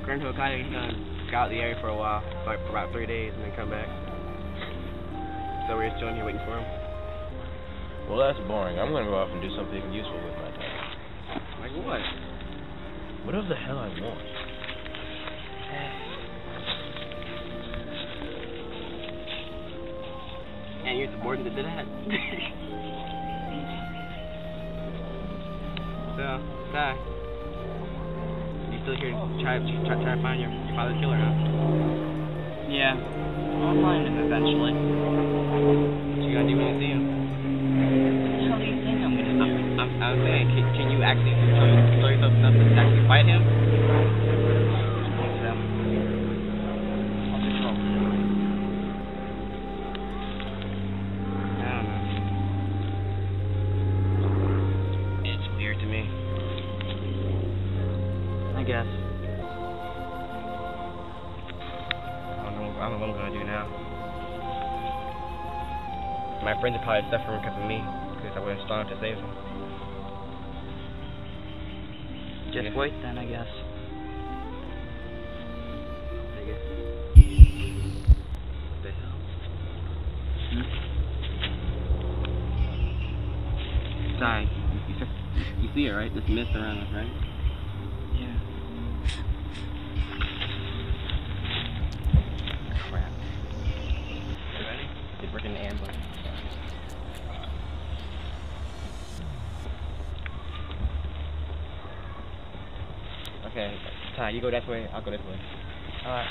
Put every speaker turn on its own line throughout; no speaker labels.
Grand Hokage, he's gonna scout the area for a while, like for about 3 days, and then come back. So we're just chilling here waiting for him.
Well, that's boring. I'm gonna go off and do something useful with my time.
Like what?
Whatever the hell I want.
And you're subordinate to that. So, Ty, you still here to try to find your father's killer, huh?
Yeah, I'll find him eventually.
What you gonna do when you see him?
What do you think I'm gonna do?
I'm saying, can you actually show yourself enough to actually fight him?
I guess.
I don't know what I'm gonna do now. My friends are probably suffering because of me, because I wasn't strong enough to save them.
Just wait then, I guess.
What the hell? Ty, you see it, right? This mist around us, right?
Yeah.
Crap. You ready? It's working the ambush. Okay, Ty, you go that way, I'll go this way.
Alright.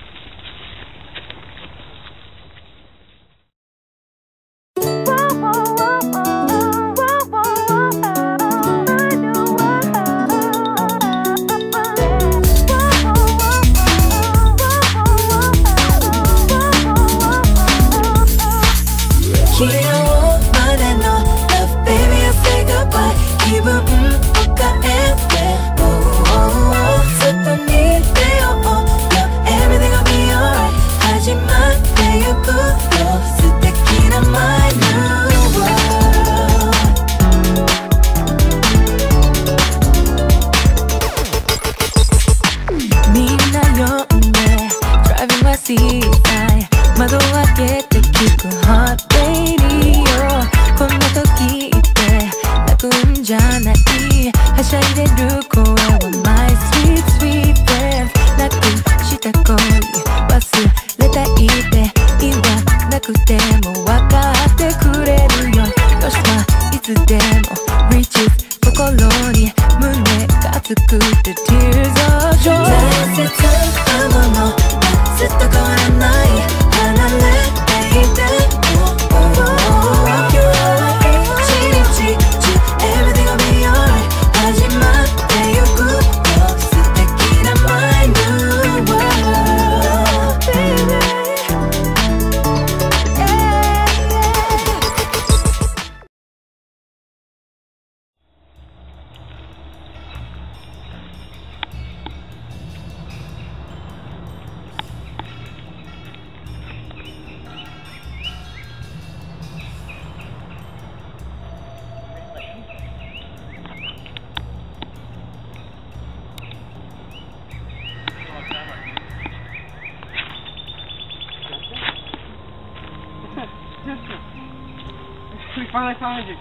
We finally found you.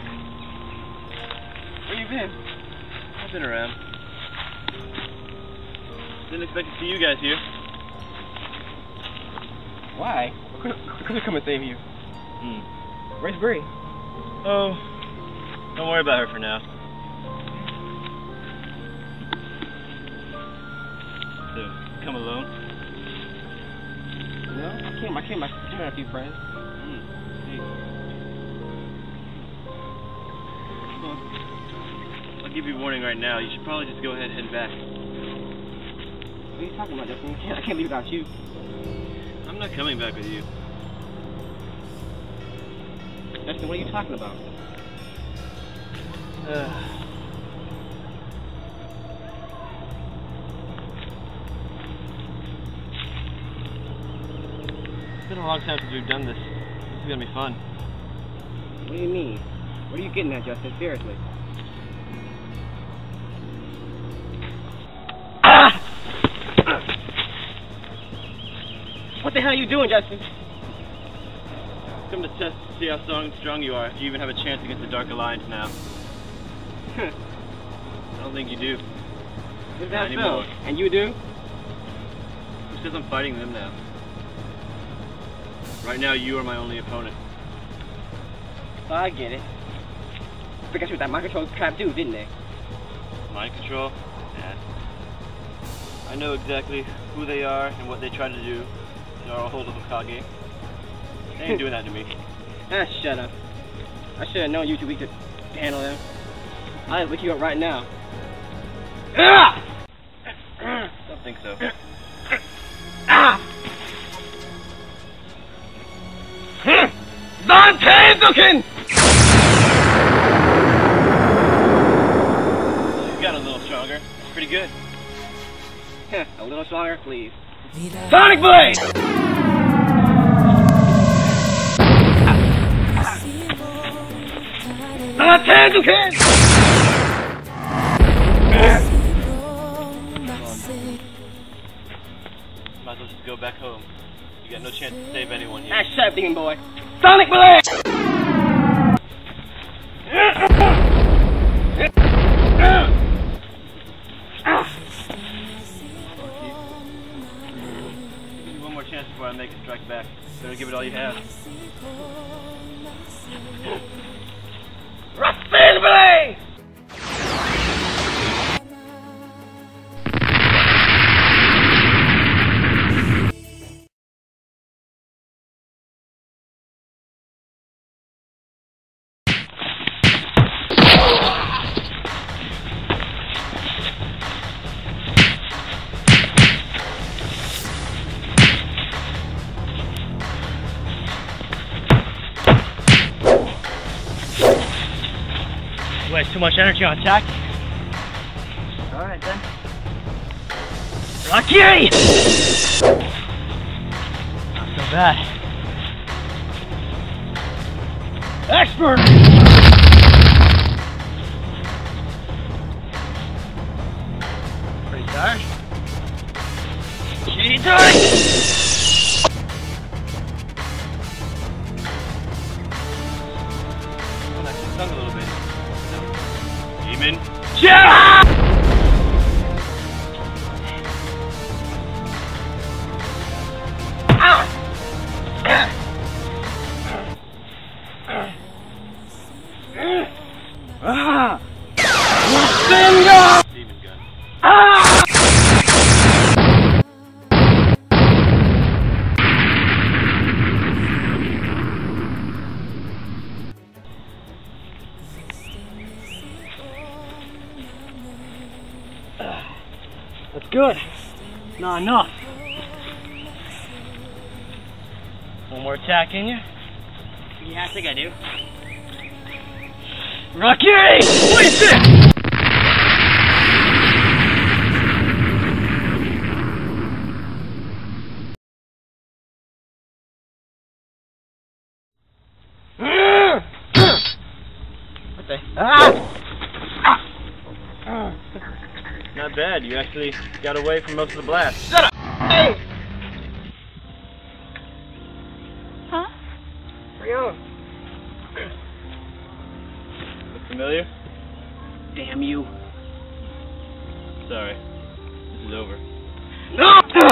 Where you been?
I've been around. Didn't expect to see you guys here.
Why? We couldn't come and save you. Where's Bree?
Oh, don't worry about her for now. So, come alone?
No, I came back. I had a few friends.
Hey. Well, I'll give you a warning right now. You should probably just go ahead and head back.
What are you talking about, Justin? I can't leave without you.
I'm not coming back with you.
Justin, what are you talking about?
It's been a long time since we've done this. This is gonna be fun.
What do you mean? What are you getting at, Justin? Seriously. Ah!
the hell are you doing, Justin?
Come to test to see how strong you are, if you even have a chance against the Dark Alliance now. I don't think you do.
Is that
anymore.
so? And you do?
Who says I'm fighting them now? Right now, you are my only opponent.
Oh, I get it. Because with that mind control crap too, didn't they?
Mind control? Yeah. I know exactly who they are and what they try to do to our whole little Kage. They ain't doing that to me.
Ah, shut up. I should have known you 2 weeks to handle them. I'll wake you up right now.
Don't think so.
Looking!
She's got a little stronger. It's pretty good.
A little stronger, please.
Sonic Blade! Hadouken!
Might as well just go back home. You got no chance to save anyone here.
Ah, shut up, demon boy.
Sonic Blade!
Give me one more chance before I make a strike back. Better give it all you have.
Rapid Blade!
Waste too much energy on attack. Alright then. Marquis! Not so bad. Expert! Pretty tired. Shitty time!
Stung a little bit. Demon.
Yeah!
Demon gun.
That's good. Not enough. One more attack in you? Yeah, I think I do. Rocky! What is this? What the?
Not bad. You actually got away from most of the blast.
Shut up! Hey!
Huh?
Bring on.
Look familiar?
Damn you.
Sorry. This is over.
No!